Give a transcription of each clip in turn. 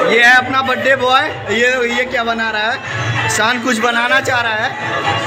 ये है अपना बर्थडे बॉय। ये क्या बना रहा है? शान कुछ बनाना चाह रहा है।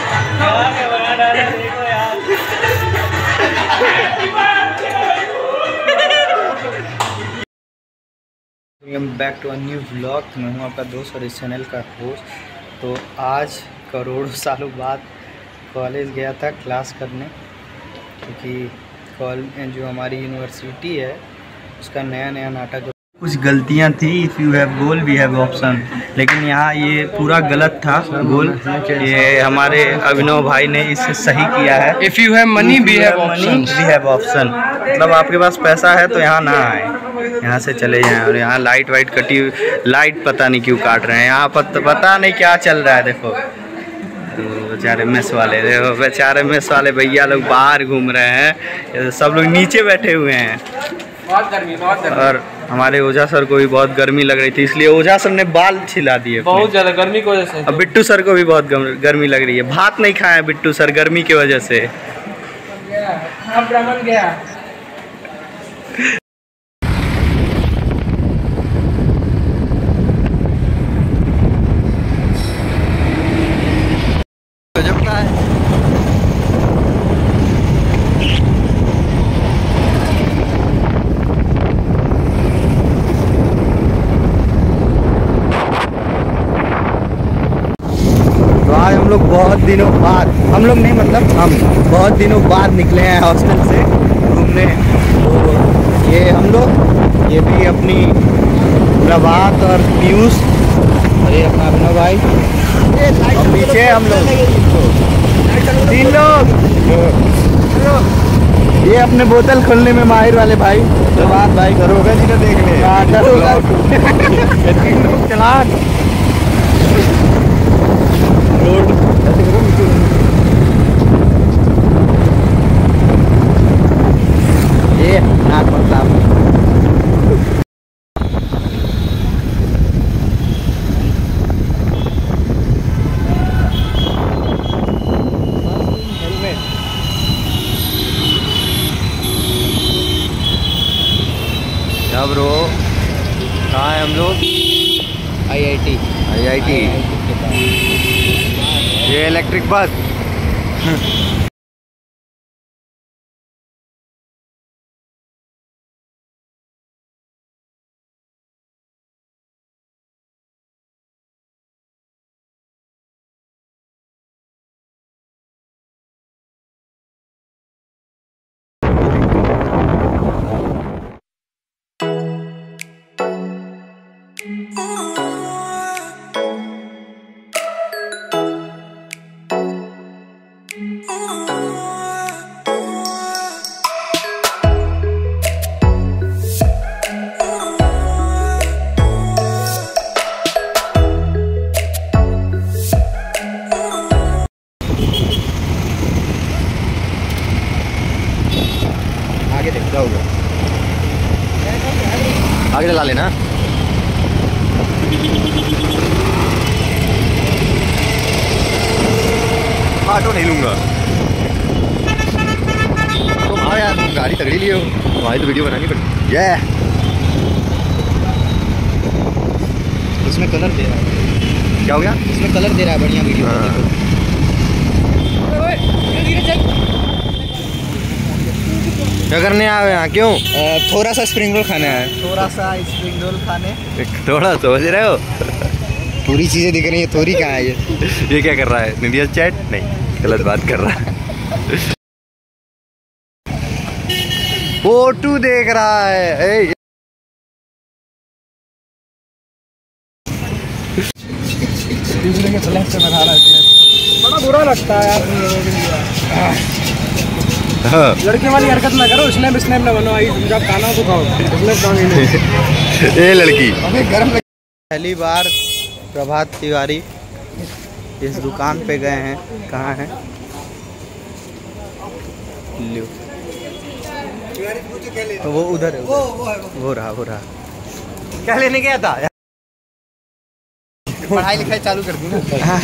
Back to a new vlog. मैं हूँ आपका दोस्त और इस चैनल का होस्ट। तो आज करोड़ों सालों बाद कॉलेज गया था क्लास करने, क्योंकि जो हमारी यूनिवर्सिटी है उसका नया नाटक। कुछ गलतियां थी। If you have goal we have option, लेकिन यहाँ ये पूरा गलत था गोल। ये हमारे अभिनव भाई ने इसे सही किया है। If you have money we have option, मतलब आपके पास पैसा है तो यहाँ ना आए, यहाँ से चले जाएं। और यहाँ लाइट वाइट कटी, लाइट पता नहीं क्यों काट रहे हैं यहाँ पता नहीं क्या चल रहा है। देखो तो बेचारे मेस वाले, देखो बेचारे मेस वाले भैया लोग बाहर घूम रहे हैं, सब लोग नीचे बैठे हुए हैं। बहुत गर्मी। और हमारे ओझा सर को भी बहुत गर्मी लग रही थी, इसलिए ओझा सर ने बाल छिला दिए बहुत ज़्यादा गर्मी की वजह से। अब बिट्टू सर को भी बहुत गर्मी लग रही है। भात नहीं खाए बिट्टू सर गर्मी की वजह से। हम लोग बहुत दिनों बाद, हम लोग नहीं मतलब हम बहुत दिनों बाद निकले हैं हॉस्टल से घूमने। तो ये हम लोग, ये भी अपनी प्रभात और पीयूष, और ये अपना अभिनव भाई, और पीछे हम लोग 3 लोग। ये अपने बोतल खोलने में माहिर वाले भाई प्रभात भाई। दरोगा जी ने देख लिया। चलान ये नाक मतलब क्या ब्रो? कहाँ है हम लोग? IIT ये इलेक्ट्रिक बस। आगे देख जाओगे, आगे ला लेना। ऑटो नहीं लूंगा। तो हाँ यार, गाड़ी तगड़ी लिए हो, तुम्हारी तो वीडियो बनानी पड़ेगी। ये उसमें कलर दे रहा है। क्या हो गया? उसमें कलर दे रहा है, बढ़िया वीडियो। क्या करने आए हो यहाँ? क्यों? थोड़ा सा स्प्रिंग रोल खाने आए। थोड़ा सा स्प्रिंग रोल खाने। थोड़ा समझ रहे हो? पूरी चीज़ें दिख रही है, थोड़ी कहाँ है ये क्या कर रहा है? इंडिया चैट नहीं, गलत बात कर रहा है। फोटो देख रहा है। बड़ा बुरा लगता है यार। लड़के वाली हरकत ना करो, स्नैप ना बनो। जब खाना तो खाओ, ये लड़की गरम। पहली बार प्रभात तिवारी इस दुकान पे गए हैं। कहाँ है? तो वो उधर है, वो रहा। क्या लेने गया था? पढ़ाई लिखाई चालू कर दी ना।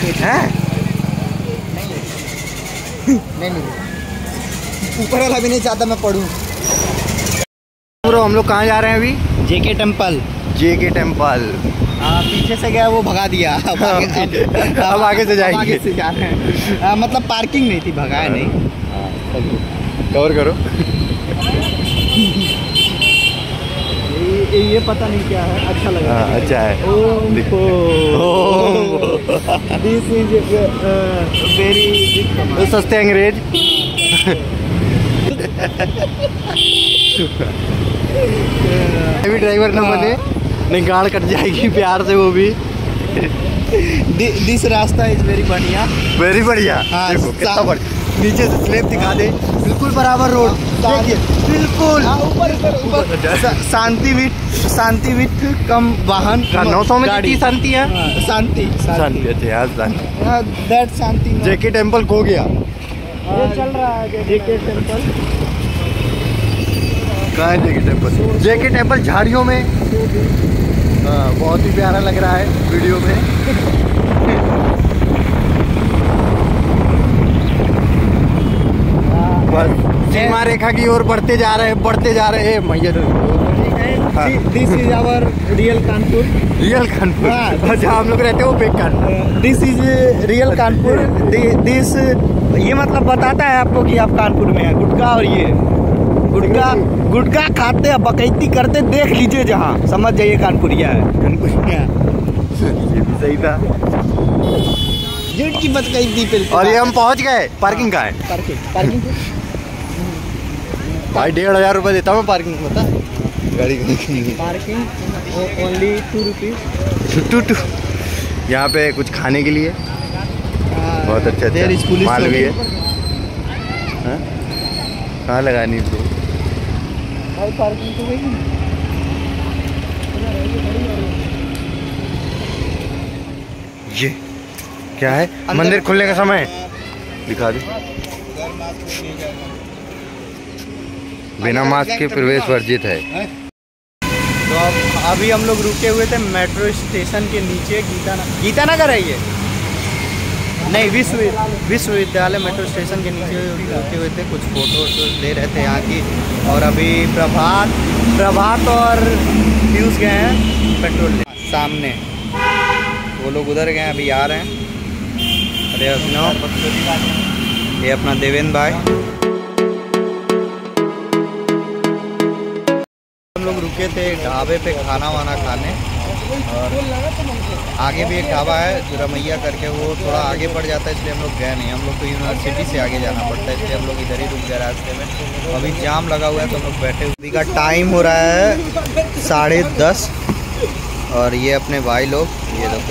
नहीं ऊपर वाला भी नहीं चाहता मैं पढ़ूं। हम लोग कहाँ जा रहे हैं अभी? JK temple. पीछे से गया वो भगा दिया। अब आगे से जाएंगे। आगे से जा रहे हैं। मतलब पार्किंग नहीं थी, भगाया नहीं। कवर करो। ये पता नहीं क्या है, अच्छा लगा। अच्छा है। दिस इज वेरी सस्ते अंग्रेज। अभी ड्राइवर ना बने, नहीं गाड़ कट जाएगी प्यार से वो भी। दिस रास्ता इज वेरी बढ़िया, वेरी बढ़िया। हाँ, देखो कितना बढ़िया। नीचे से स्लैब दिखा दे, बिल्कुल बराबर रोड। देखिए बिल्कुल शांति विथ कम वाहन। 900 में कितनी शांति है? शांति। That Shanti. जेके टेम्पल खो गया। ये चल रहा है जेके टेम्पल। कहाँ है जेके टेम्पल? जेके टेम्पल झाड़ियों में। बहुत ही प्यारा लग रहा है वीडियो में। बस सीमा रेखा की ओर बढ़ते जा रहे हैं मैया। This is our real Kanpur. Real Kanpur जहाँ हम लोग रहते हैं वो fake Kanpur. This is real Kanpur. This ये मतलब बताता है आपको कि आप कानपुर में हैं। गुटखा और ये गुटखा खाते हैं, बकैती करते, देख लीजिए जहाँ, समझ जाइए कानपुरिया है। ये भी सही था। जेट की बकैती पे। और ये हम पहुँच गए। पार्किंग कहाँ है? पार्किंग भाई 1500 रुपये देता हूँ पार्किंग, बता गाड़ी पार्किंग ओनली 2 रुपीज। 2। यहाँ पे कुछ खाने के लिए बहुत अच्छा माल भी है। कहाँ लगानी तो पार्किंग तो गई। ये क्या है? मंदिर खुलने का समय दिखा दे। बिना मास्क के प्रवेश वर्जित है। तो अभी हम लोग रुके हुए थे मेट्रो स्टेशन के नीचे। गीतानगर है ये, नहीं विश्वविद्यालय मेट्रो स्टेशन के नीचे रुके हुए थे। कुछ फोटो ले रहे थे यहाँ की। और अभी प्रभात और पीयूष गए हैं पेट्रोल ले। सामने वो लोग उधर गए, अभी आ रहे हैं। अरे अभिनव, ये अपना देवेंद्र भाई। हम लोग रुके थे ढाबे पे खाना वाना खाने। और आगे भी एक ढाबा है रमैया करके, वो थोड़ा आगे पड़ जाता है, इसलिए हम लोग गए नहीं। हम लोग तो यूनिवर्सिटी से आगे जाना पड़ता है, इसलिए हम लोग इधर ही रुक गए रास्ते में। अभी जाम लगा हुआ है तो हम लोग बैठे। अभी का टाइम हो रहा है 10:30। और ये अपने भाई लोग, ये देखो,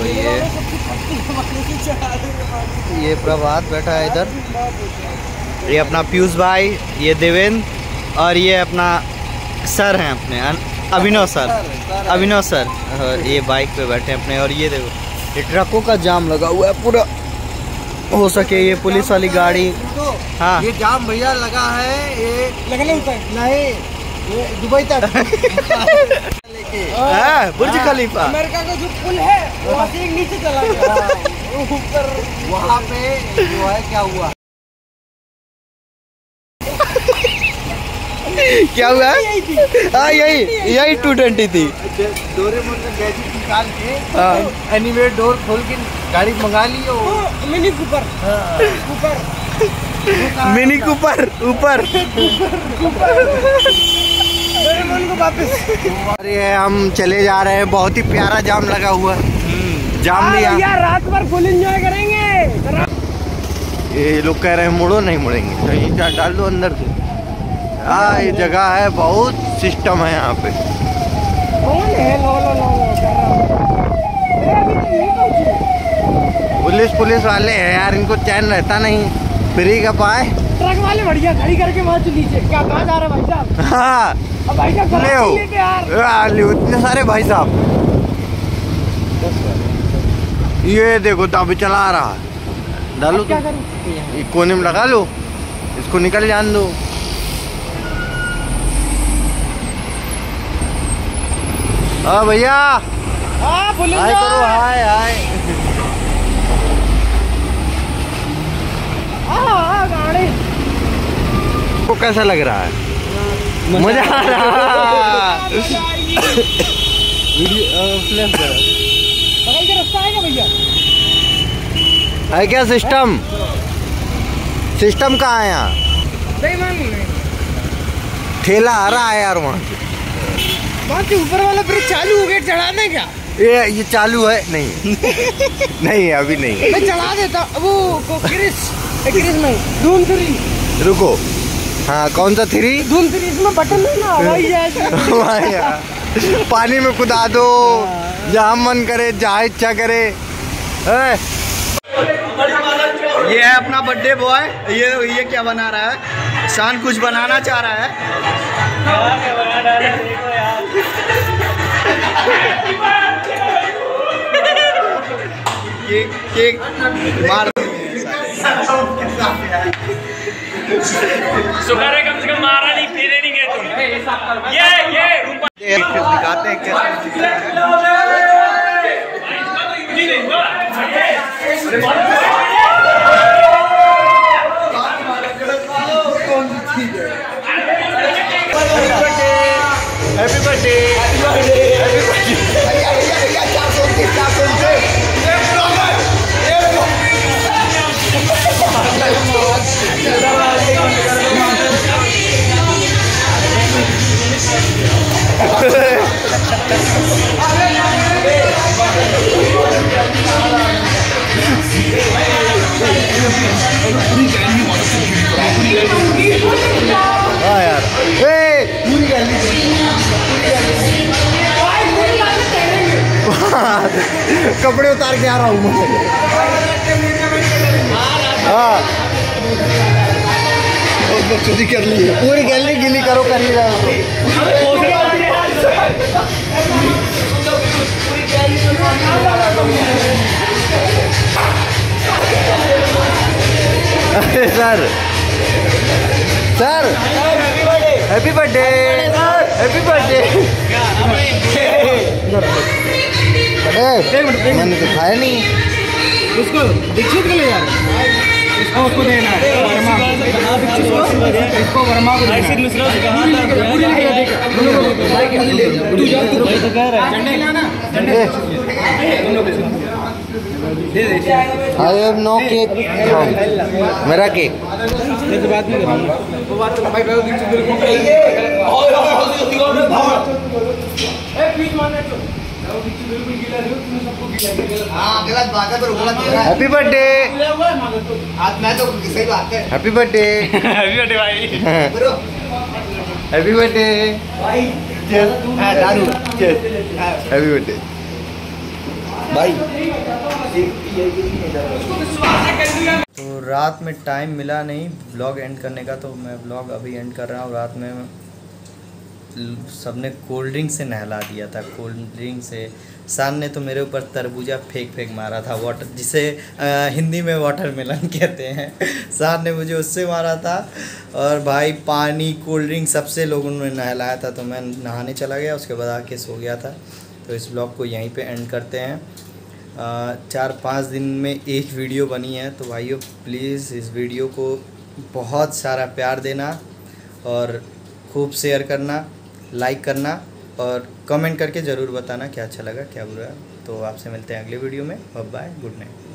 ये प्रभात बैठा है इधर, ये अपना पीयूष भाई, ये देवेंद्र, और ये अपना सर हैं अपने अभिनव सर। और ये बाइक पे बैठे हैं अपने। और ये देखो, ये ट्रकों का जाम लगा हुआ है पूरा। हो सके ये पुलिस वाली गाड़ी। हाँ, ये जाम भैया लगा है, ये लगने नहीं, ये दुबई तक। बुर्ज खलीफा, अमेरिका का जो पुल है वहाँ से नीचे चला गया ऊपर। वहाँ पे जो है क्या हुआ? क्या हुआ? हाँ, यही 220 थी। डोरेमोन का गैजेट निकाल के एनीवे डोर खोल के गाड़ी मंगा ली हो। मिनी कूपर ऊपर डोरेमोन को वापस। अरे हम चले जा रहे हैं, बहुत ही प्यारा जाम लगा हुआ है। जाम भी यार रात भर फुल एंजॉय करेंगे। ये लोग कह रहे हैं मुड़ो, नहीं मुड़ेंगे। कहीं डाल दो अंदर से। हाँ, ये जगह है, बहुत सिस्टम है यहाँ पे। पुलिस वाले हैं यार, इनको चैन रहता नहीं। फ्री का पाए। ट्रक वाले बढ़िया खड़ी करके वहाँ से नीचे। क्या कहाँ जा रहे भाई साहब? हाँ, अब भाई साहब ले इतने सारे भाई साहब। ये देखो तो अभी चला रहा है। डालो क्या करूँ? कोने में लगा लो, इसको निकल जान दो। हाँ भैया, हाय करो, हाय। गाड़ी को कैसा लग रहा है? मजा आ रहा है। वीडियो फ्लैश करो। बगल का रास्ता आएगा भैया। है क्या सिस्टम? सिस्टम कहाँ है यहाँ? ठेला आ रहा है यार वहाँ से। वहाँ से ऊपर वाला ब्रिज चालू हो गया, चढ़ाना है क्या? ये चालू है? नहीं नहीं अभी नहीं। मैं चढ़ा देता वो क्रिस नहीं, धूम 3। रुको, हाँ कौन सा 3? धूम 3 इसमें बटन नहीं ना, हवाई जहाज। पानी में कुदा दो, जहाँ मन करे, जहाँ इच्छा करे। ये है अपना बर्थडे बॉय। ये क्या बना रहा है? शान कुछ बनाना चाह रहा है। केक मार शुक्र है कम से कम मारा नहीं, पीने नहीं गए तुम। ये दिखाते हैं हैप्पी बर्थडे। हाँ यार, कपड़े उतार के आ रहा हूँ मैं। हाँ कर ली, पूरी गैलरी गिली करो, कर ही रहा अरे sir happy birthday, happy birthday. मैंने तो खाया नहीं। उसको दीक्षित को ले यार, उसको देना है इसको वर्मा को आई हैव नो केक, मेरा cake. Happy birthday. Happy birthday, happy birthday भाई। हैप्पी बर्थडे, हैप्पी बर्थडे भाई। तो रात में टाइम मिला नहीं व्लॉग एंड करने का, तो मैं व्लॉग अभी एंड कर रहा हूँ। रात में सबने कोल्ड ड्रिंक से नहला दिया था। कोल्ड ड्रिंक से शान ने तो मेरे ऊपर तरबूजा फेंक मारा था, वाटर जिसे हिंदी में वाटरमेलन कहते हैं। शान ने मुझे उससे मारा था। और भाई पानी कोल्ड ड्रिंक सबसे लोगों ने नहलाया था, तो मैं नहाने चला गया, उसके बाद आके सो गया था। तो इस ब्लॉग को यहीं पे एंड करते हैं। 4-5 दिन में एक वीडियो बनी है, तो भाइयों प्लीज़ इस वीडियो को बहुत सारा प्यार देना और खूब शेयर करना, लाइक करना और कमेंट करके ज़रूर बताना क्या अच्छा लगा क्या बुरा। तो आपसे मिलते हैं अगले वीडियो में। Bye bye, good night.